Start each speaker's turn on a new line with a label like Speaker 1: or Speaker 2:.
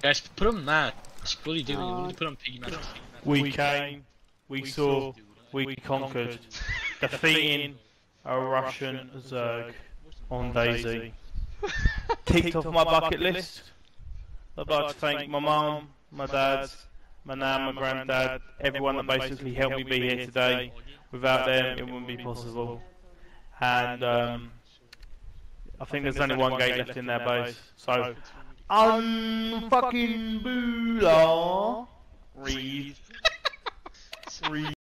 Speaker 1: Guys, put on mask. What are you doing? You need to put on piggy mask.
Speaker 2: We came, we saw, we conquered, defeating a Russian Zerg on Daisy. Ticked off my bucket list. I'd like to thank my mum, my dad, my nan, my granddad, everyone that basically helped me be here today. Without them, it wouldn't be possible. And I think there's only one gate left in their base. So, unfucking boolah. Read.